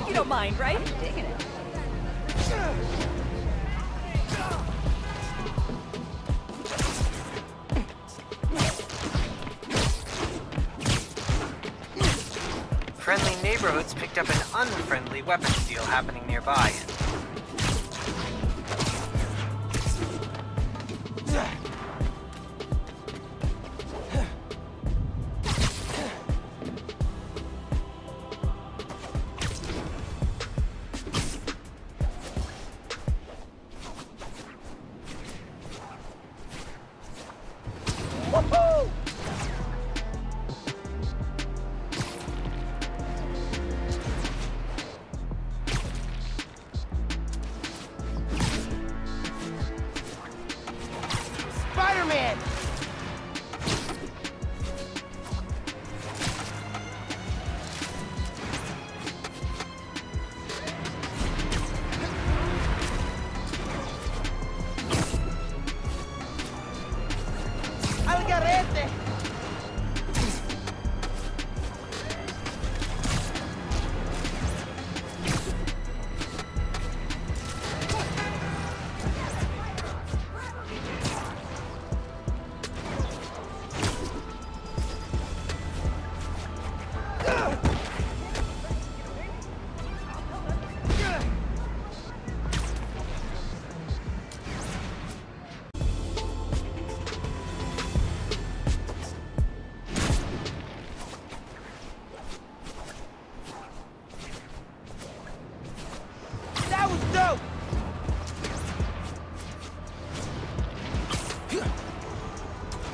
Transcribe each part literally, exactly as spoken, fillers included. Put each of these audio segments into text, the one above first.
You don't mind, right? I'm digging it. Friendly neighborhoods picked up an unfriendly weapons deal happening nearby. Woohoo! Spider-Man! ¡Al garete! That was dope!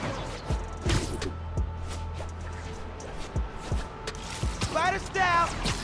Spider style!